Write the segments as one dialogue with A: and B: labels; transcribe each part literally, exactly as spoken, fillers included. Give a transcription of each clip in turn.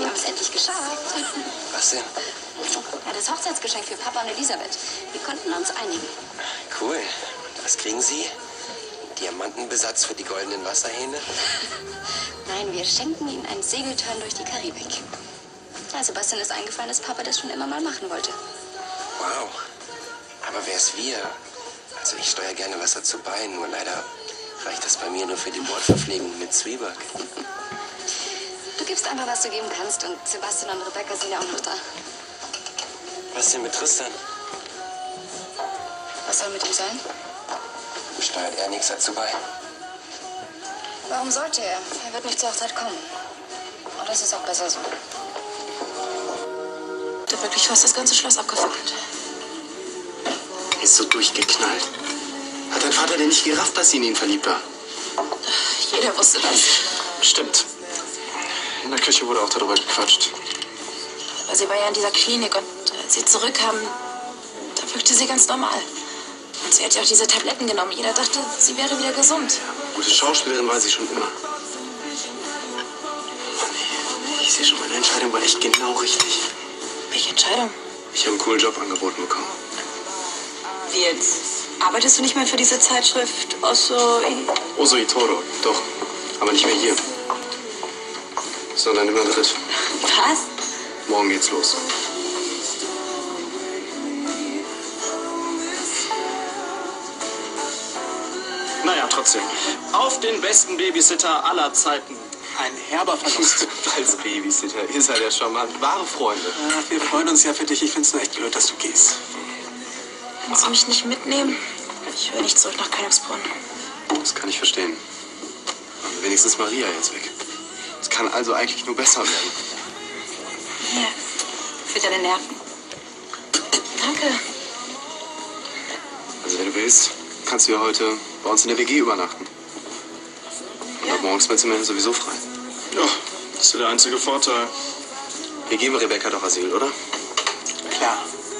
A: Wir haben es endlich geschafft.
B: Was denn?
A: Ja, das Hochzeitsgeschenk für Papa und Elisabeth. Wir konnten uns einigen.
B: Cool. Und was kriegen Sie? Diamantenbesatz für die goldenen Wasserhähne?
A: Nein, wir schenken Ihnen einen Segeltörn durch die Karibik. Ja, Sebastian ist eingefallen, dass Papa das schon immer mal machen wollte.
B: Wow. Aber wer ist wir? Also ich steuere gerne Wasser zu Beinen, nur leider reicht das bei mir nur für die Bordverpflegung mit Zwieback.
A: Du gibst einfach, was du geben kannst, und Sebastian und Rebecca sind ja auch noch da.
B: Was denn mit Tristan?
A: Was soll mit ihm sein?
B: Steuert er nichts dazu bei?
A: Warum sollte er? Er wird nicht zur Hochzeit kommen. Und das ist auch besser so.
C: Der hat wirklich fast das ganze Schloss abgefackelt.
D: Er ist so durchgeknallt. Hat dein Vater denn nicht gerafft, dass sie in ihn verliebt war?
C: Jeder wusste das.
D: Stimmt. In der Küche wurde auch darüber gequatscht.
C: Aber sie war ja in dieser Klinik, und als sie zurückkam, da wirkte sie ganz normal. Und sie hat ja auch diese Tabletten genommen. Jeder dachte, sie wäre wieder gesund.
D: Gute Schauspielerin war sie schon immer. Oh nee, ich sehe schon, meine Entscheidung war echt genau richtig.
C: Welche Entscheidung?
D: Ich habe einen coolen Job angeboten bekommen.
C: Wie jetzt? Arbeitest du nicht mehr für diese Zeitschrift Oso...
D: Oso Itoro, doch. Aber nicht mehr hier. Sondern in Madrid.
C: Was?
D: Morgen geht's los.
E: Naja, trotzdem. Auf den besten Babysitter aller Zeiten. Ein herber Verlust.
D: Als Babysitter ist er ja charmant. Wahre Freunde.
E: Ja, wir freuen uns ja für dich. Ich find's nur echt blöd, dass du gehst.
C: Können Sie mich nicht mitnehmen? Ich will nicht zurück nach Königsbrunn.
D: Das kann ich verstehen. Aber wenigstens Maria jetzt weg. Es kann also eigentlich nur besser werden.
C: Hier, für deine Nerven. Danke.
D: Also wenn du willst, kannst du ja heute bei uns in der W G übernachten. Und
C: Ja.
D: ab morgens wird sie sowieso frei.
E: Ja, das ist ja der einzige Vorteil.
D: Wir geben Rebecca doch Asyl, oder?
E: Klar.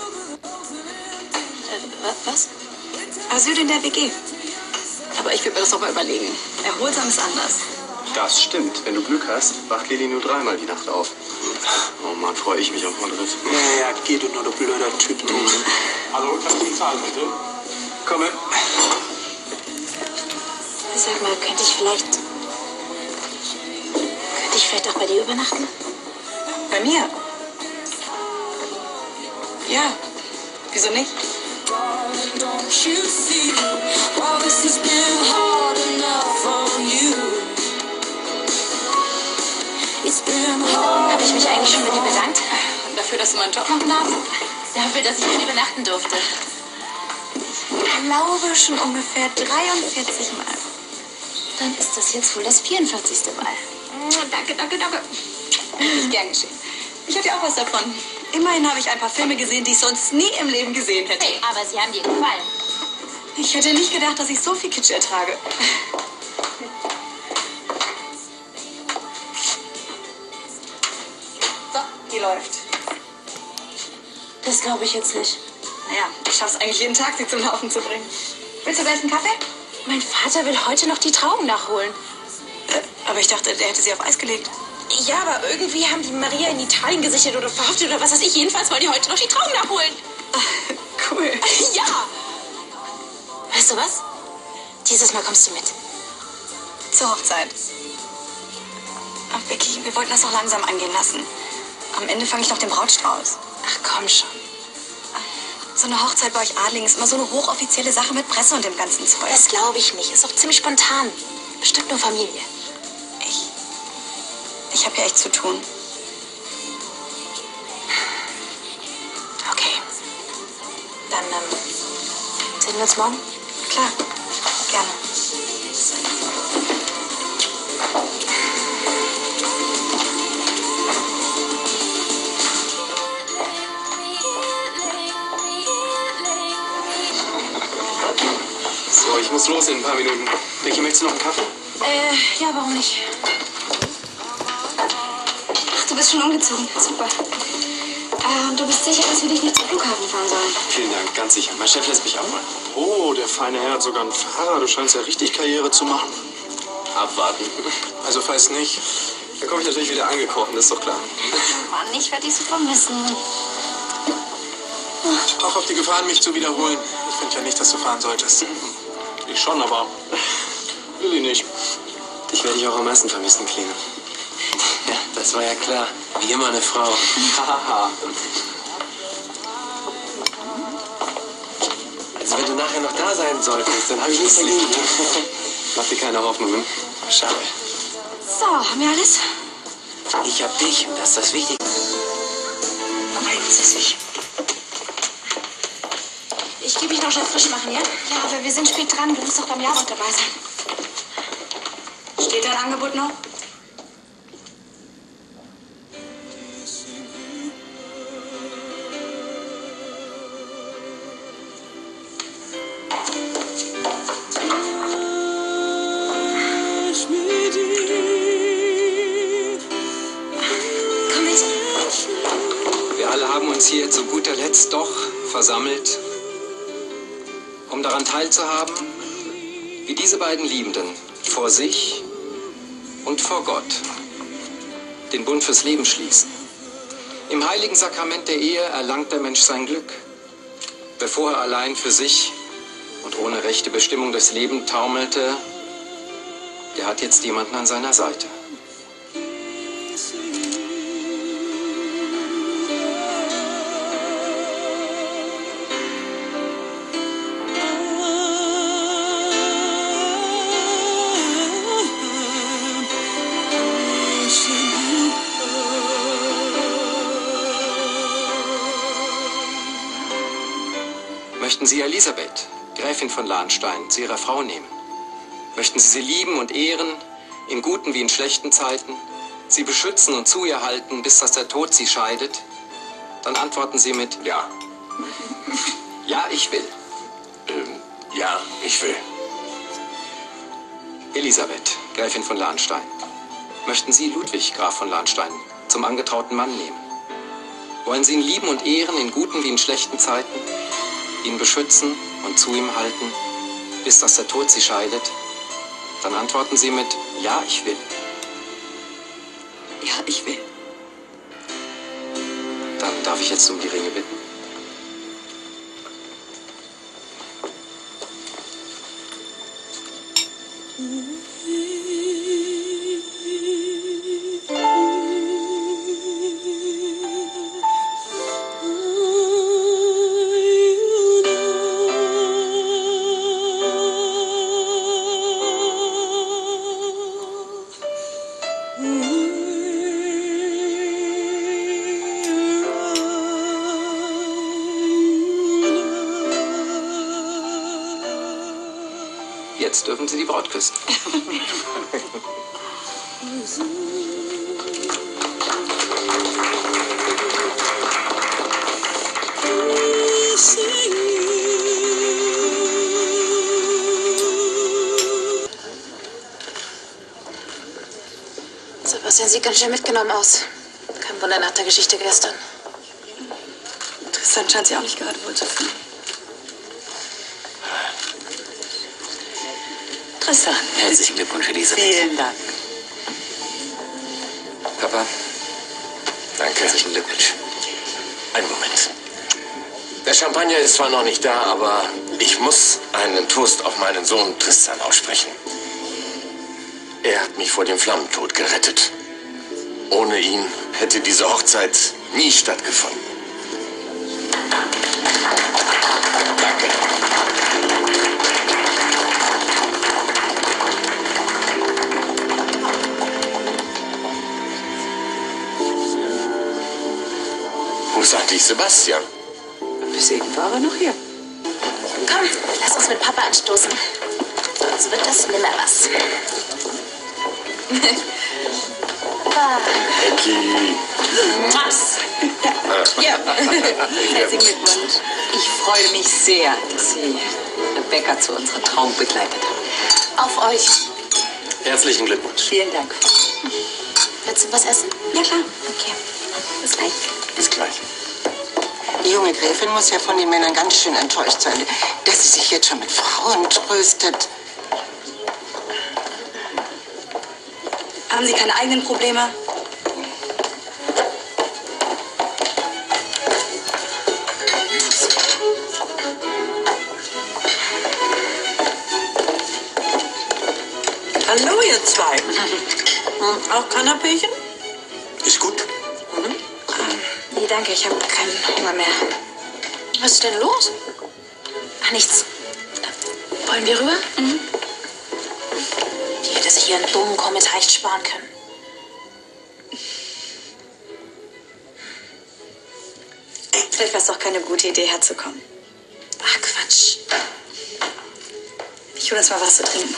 C: Äh, wa- was? Asyl in der W G. Aber ich würde mir das doch mal überlegen. Erholsam ist anders.
D: Das stimmt. Wenn du Glück hast, wacht Lili nur dreimal die Nacht auf. Oh Mann, freue ich mich auf Madrid.
E: Ja, ja, geh du nur, du blöder Typ, du. Also, kannst du zahlen, bitte?
D: Komme.
C: Sag mal, könnte ich vielleicht... Könnte ich vielleicht auch bei dir übernachten? Bei mir? Ja. Wieso nicht? Habe ich mich eigentlich schon bei dir bedankt? Dafür, dass du meinen Job machen darfst? Dafür, dass ich bei dir übernachten durfte. Ich glaube schon ungefähr dreiundvierzig Mal. Dann ist das jetzt wohl das vierundvierzigste Mal. Danke, danke, danke. Ist gern geschehen. Ich hatte ja auch was davon. Immerhin habe ich ein paar Filme gesehen, die ich sonst nie im Leben gesehen hätte.
A: Hey, aber sie haben dir gefallen.
C: Ich hätte nicht gedacht, dass ich so viel Kitsch ertrage. So, die läuft. Das glaube ich jetzt nicht. Naja, ich schaff's eigentlich jeden Tag, sie zum Laufen zu bringen. Willst du gleich einen Kaffee? Mein Vater will heute noch die Trauben nachholen. Äh, aber ich dachte, der hätte sie auf Eis gelegt. Ja, aber irgendwie haben die Maria in Italien gesichert oder verhaftet oder was weiß ich. Jedenfalls wollen die heute noch die Trauben nachholen. Cool. Ja. Weißt du was? Dieses Mal kommst du mit. Zur Hochzeit. Ach, Vicky, wir wollten das noch langsam angehen lassen. Am Ende fange ich noch den Brautstrauß. Ach, komm schon. So eine Hochzeit bei euch Adligen ist immer so eine hochoffizielle Sache mit Presse und dem ganzen Zeug. Das glaube ich nicht. Ist auch ziemlich spontan. Bestimmt nur Familie. Ich... Ich habe ja echt zu tun. Okay. Dann, ähm... sehen wir uns morgen? Klar. Gerne.
D: So, ich muss los in ein paar Minuten. Vicky, möchtest du noch einen Kaffee?
C: Äh, ja, warum nicht?
A: Ach, du bist schon umgezogen. Super. Äh, und du bist sicher, dass wir dich nicht zum Flughafen fahren sollen?
D: Vielen Dank, ganz sicher. Mein Chef lässt mich abholen.
E: Oh, der feine Herr hat sogar einen Fahrer. Du scheinst ja richtig Karriere zu machen.
D: Abwarten.
E: Also falls nicht,
D: Dann komme ich natürlich wieder angekrochen, das ist doch klar.
A: Mann, ich werde dich so vermissen.
F: Auch auf die Gefahren, mich zu wiederholen. Ich finde ja nicht, dass du fahren solltest.
E: Ich schon, aber Lilly nicht.
D: Dich werde ich auch am meisten vermissen, Kleine.
B: Ja, das war ja klar. Wie immer eine Frau.
D: Hahaha.
B: Also wenn du nachher noch da sein solltest, dann habe ich nichts dagegen.
D: Mach dir keine Hoffnungen.
B: Schade.
C: So, haben wir alles?
B: Ich hab dich und das ist das Wichtigste.
C: Bereiten Sie sich. Ich gebe mich noch schnell frisch machen, ja? Ja, aber wir sind spät dran. Du musst doch beim Jawort dabei sein. Steht dein Angebot noch? Komm mit.
G: Wir alle haben uns hier zu guter Letzt doch versammelt, um daran teilzuhaben, wie diese beiden Liebenden vor sich und vor Gott den Bund fürs Leben schließen. Im heiligen Sakrament der Ehe erlangt der Mensch sein Glück. Wer vorher allein für sich und ohne rechte Bestimmung durchs Leben taumelte, der hat jetzt jemanden an seiner Seite. Möchten Sie Elisabeth, Gräfin von Lahnstein, zu Ihrer Frau nehmen? Möchten Sie sie lieben und ehren, in guten wie in schlechten Zeiten, sie beschützen und zu ihr halten, bis dass der Tod sie scheidet? Dann antworten Sie mit Ja. Ja, ich will.
B: Ähm, ja, ich will.
G: Elisabeth, Gräfin von Lahnstein. Möchten Sie Ludwig, Graf von Lahnstein, zum angetrauten Mann nehmen? Wollen Sie ihn lieben und ehren, in guten wie in schlechten Zeiten, ihn beschützen und zu ihm halten, bis dass der Tod sie scheidet? Dann antworten Sie mit Ja, ich will.
C: Ja, ich will.
G: Dann darf ich jetzt um die Ringe bitten. Jetzt dürfen Sie die Braut küssen.
C: Sebastian sieht ganz schön mitgenommen aus. Kein Wunder nach der Geschichte gestern. Tristan scheint sich auch nicht gerade wohl zu fühlen.
H: Tristan.
B: Herzlichen Glückwunsch, Elisabeth.
H: Vielen Dank.
B: Papa, danke. Herzlichen Glückwunsch. Einen Moment. Der Champagner ist zwar noch nicht da, aber ich muss einen Toast auf meinen Sohn Tristan aussprechen. Er hat mich vor dem Flammentod gerettet. Ohne ihn hätte diese Hochzeit nie stattgefunden. Danke. Wo ist eigentlich Sebastian?
H: Bis eben war er noch hier.
A: Komm, lass uns mit Papa anstoßen. Sonst wird das nimmer was. Papa.
B: Ecki.
H: Was? Ja. Herzlichen Glückwunsch. Ich freue mich sehr, dass Sie Rebecca zu unserer Trauung begleitet haben.
A: Auf euch.
B: Herzlichen Glückwunsch.
H: Vielen Dank.
A: Willst du was essen?
C: Ja, klar.
A: Okay. Bis gleich.
B: Bis gleich.
I: Die junge Gräfin muss ja von den Männern ganz schön enttäuscht sein, dass sie sich jetzt schon mit Frauen tröstet.
C: Haben Sie keine eigenen Probleme?
H: Hallo, ihr zwei. Hm, auch Kanapéchen?
B: Ist gut.
C: Mhm. Nee, danke, ich habe keinen Hunger mehr. Was ist denn los? Ach, nichts. Wollen wir rüber? Mhm. Die hätte sich ihren dummen Kommentar echt sparen können. Vielleicht war es doch keine gute Idee, herzukommen. Ach, Quatsch. Ich hole uns mal was zu trinken.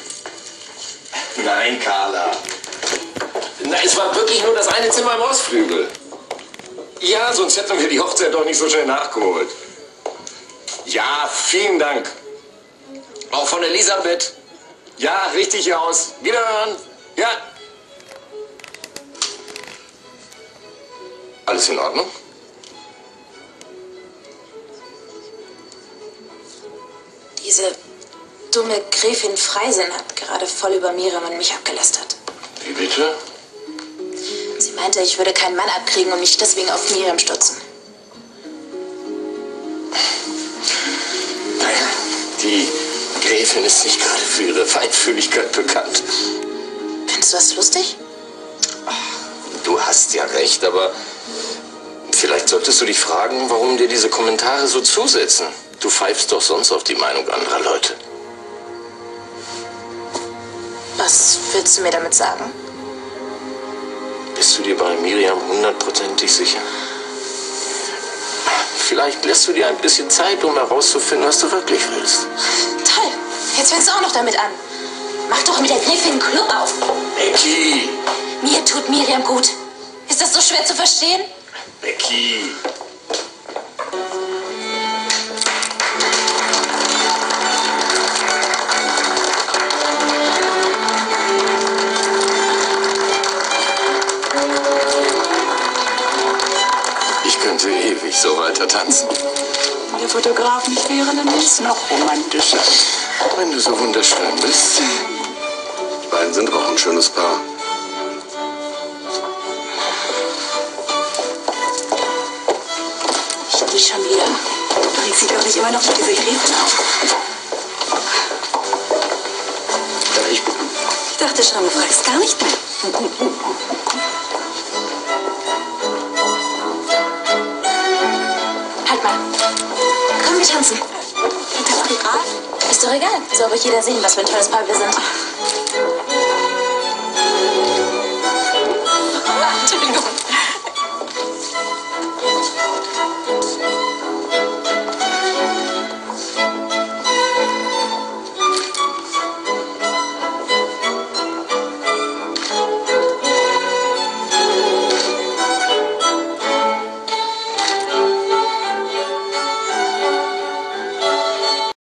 B: Nein, Carla. Na, es war wirklich nur das eine Zimmer im Ostflügel. Ja, sonst hätten wir die Hochzeit doch nicht so schnell nachgeholt. Ja, vielen Dank. Auch von Elisabeth. Ja, richtig aus. Wiederhören. Ja. Alles in Ordnung?
C: Diese dumme Gräfin Freisinn hat gerade voll über Miriam und mich abgelästert.
B: Wie bitte?
C: Sie meinte, ich würde keinen Mann abkriegen und mich deswegen auf Miriam stützen.
B: Naja, die Gräfin ist nicht gerade für ihre Feinfühligkeit bekannt.
C: Findest du das lustig?
B: Du hast ja recht, aber vielleicht solltest du dich fragen, warum dir diese Kommentare so zusetzen. Du pfeifst doch sonst auf die Meinung anderer Leute.
C: Was willst du mir damit sagen?
B: Bist du dir bei Miriam hundertprozentig sicher? Vielleicht lässt du dir ein bisschen Zeit, um herauszufinden, was du wirklich willst.
C: Toll, jetzt fängst du auch noch damit an. Mach doch mit der Gräfin einen Club auf.
B: Becky!
C: Mir tut Miriam gut. Ist das so schwer zu verstehen?
B: Becky! Ich könnte ewig so weiter tanzen.
H: Wenn der Fotograf nicht wäre, dann wäre es noch romantischer.
B: Wenn du so wunderschön bist.
D: Die beiden sind auch ein schönes Paar.
C: Ich gehe schon wieder.
H: Du regst dich doch nicht immer noch mit dieser Gräfin auf.
D: Ich,
H: Ich dachte schon, du fragst gar nicht mehr.
C: Halt mal. Komm, wir tanzen.
H: Der Fotograf?
C: Ist doch egal. Soll ruhig jeder sehen, was für ein tolles Paar wir sind.